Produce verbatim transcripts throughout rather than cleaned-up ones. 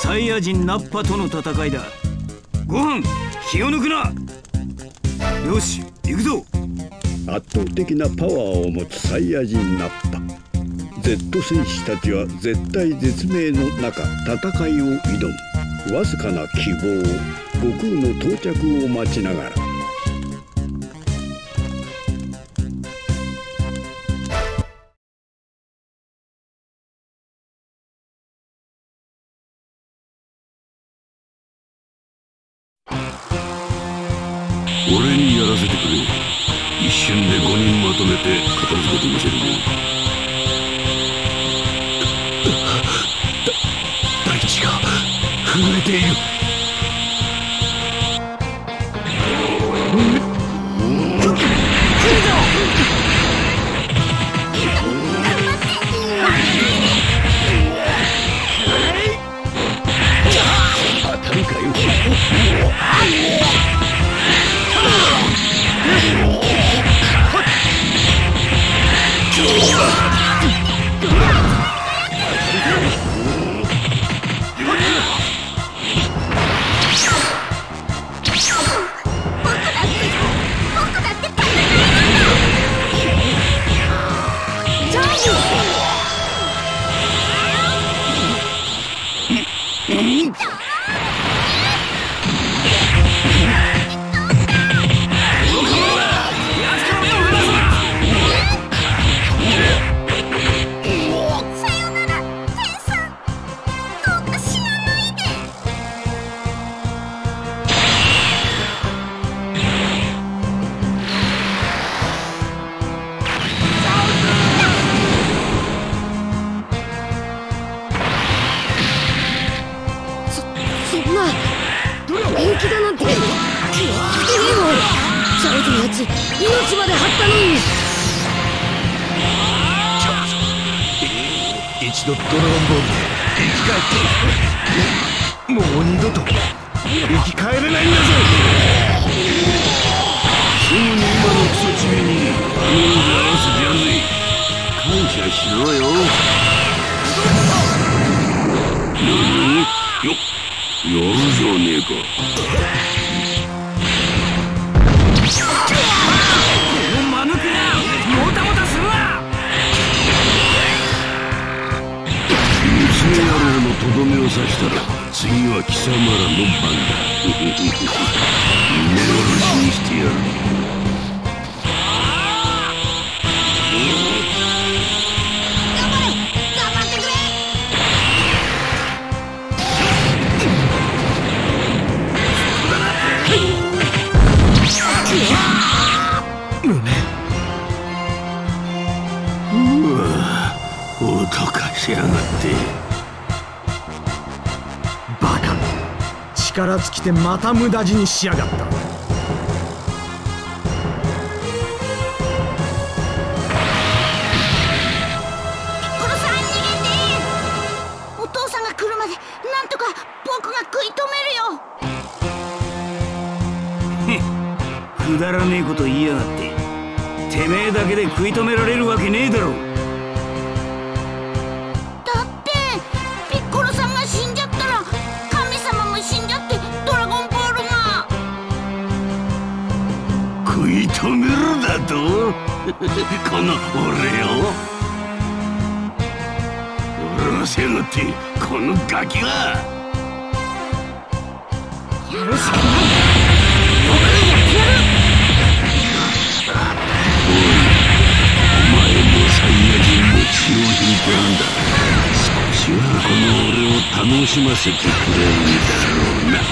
サイヤ人ナッパとの戦いだ。ご飯気を抜くな。よし行くぞ。 圧倒的なパワーを持つサイヤ人ナッパ。 Z 戦士たちは絶体絶命の中戦いを挑む。わずかな希望、悟空の到着を待ちながら。 俺にやらせてくれ。一瞬でごにんまとめて片付けてみせるぞ。大地が震えている。当たるかよ。一度ドラゴンボールで生き返ってもう二度と生き返れないんだぞ。すぐに今のクソチビにあの世で合わせてやるぜ。感謝しろよ。何？よやるじゃねえか。 この間抜けがもたもたするな。 娘野郎のとどめを刺したら次は貴様らの番だ。夢殺しにしてやる。 頑張れ頑張ってくれ。 うわ脅かしやがって。 バカ、力尽きてまた無駄死にしやがった。 ピッコロさん逃げて。お父さんが来るまでなんとか僕が食い止めるよ。 くだらねえこと言いやがって。てめえだけで食い止められるわけねえだろ。 だってピッコロさんが死んじゃったら神様も死んじゃってドラゴンボールが食い止めるだとこの俺を俺のせやがってこのガキはやるしかない。僕がやってやる。 お前もサイヤ人も血を引いてるんだ。少しはこの俺を楽しませてくれるんだろうな。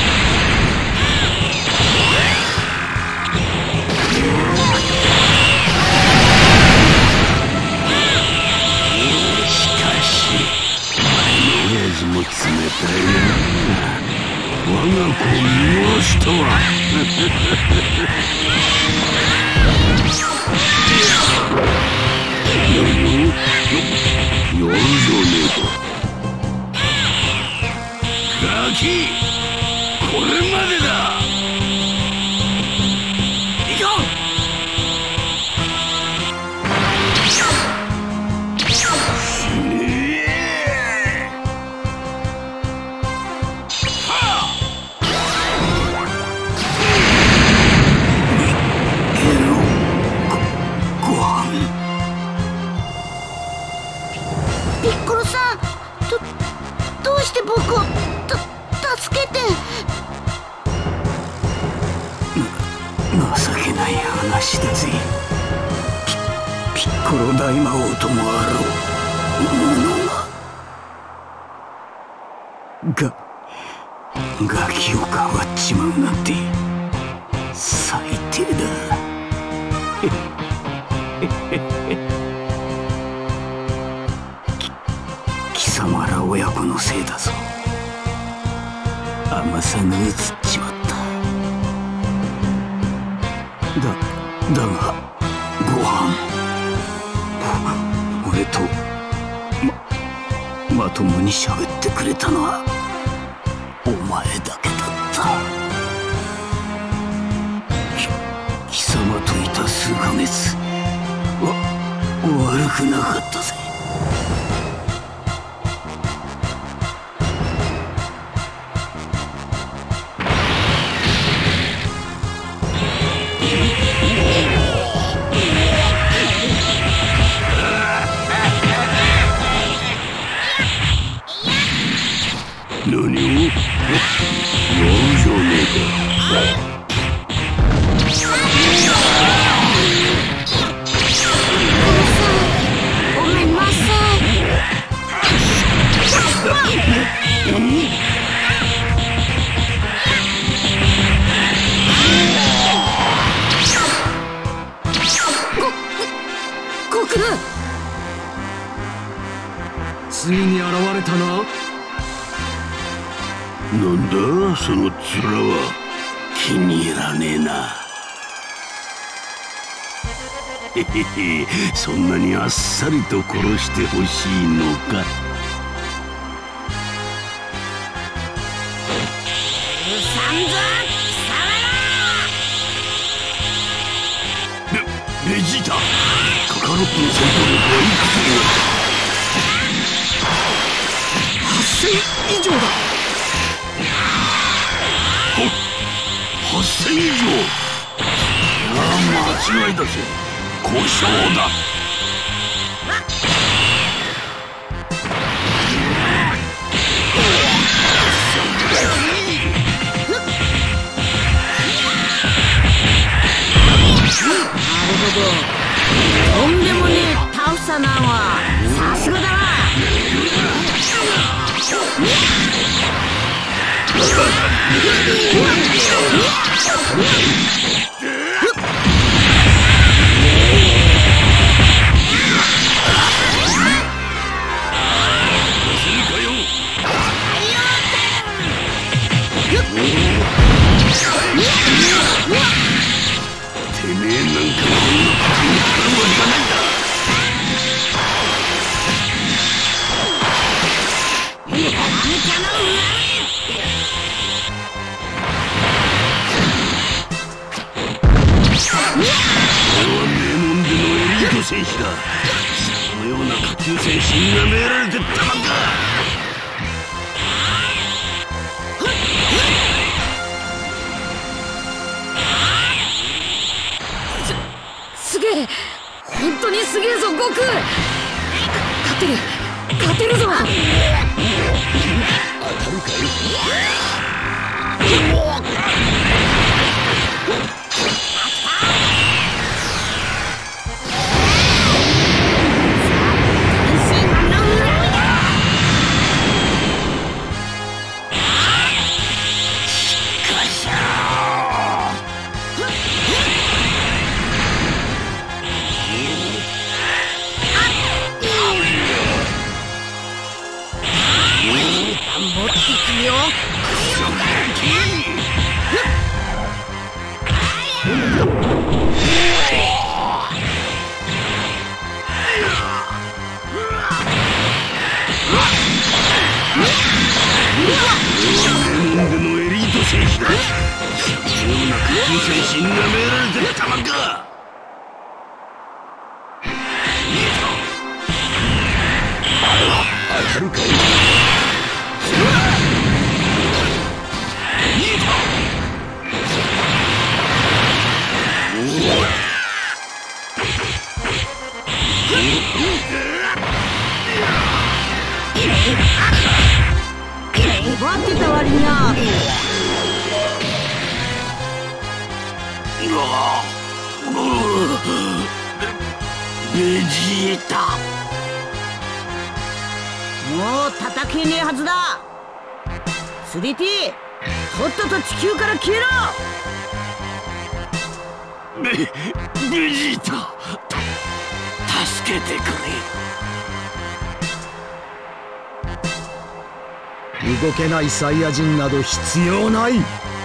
しかしお前の親父も冷たいな。我が子を見殺しとは。よよよやるじゃねえか。ガキこれまでだ。行こう。 大魔王ともあろう者ががガキをかばっちまうなんて最低だ。き貴様ら親子のせいだぞ。甘さが移っちまった。だだがご飯俺とままともに喋ってくれたのはお前だけだった。き貴様といた数ヶ月わ悪くなかったぜ。 何を？やるじゃねえか。 ごめんなさい。ご、ごくついに現れたな。 なんだその面は。気に入らねえな。へへへ、そんなにあっさりと殺してほしいのか。 うさんぞベベジータ、カカロットの戦闘力はいくつになった？ はっせん以上だ。 はっせん以上。いや間違いだぞ。故障だ。 とんでもねえタフさなんはさすがだわ。 てめえなんかこんなことにかかるわけがないんだ。戦士だ。そのような下級戦士に舐められてたまんか。 す、すげえ、本当にすげえぞ悟空。勝てる勝てるぞ。 当たるかよ。 持ってくよ。 なんでのエリート戦士だ。そのような下級戦士に舐められてたまんか。当たるかよ。 奪ってた割にはベベジータ。 もう叩けねえはずだ。スリーティー、とっとと地球から消えろ。 ベベジータ、た助けてくれ。動けないサイヤ人など必要ない。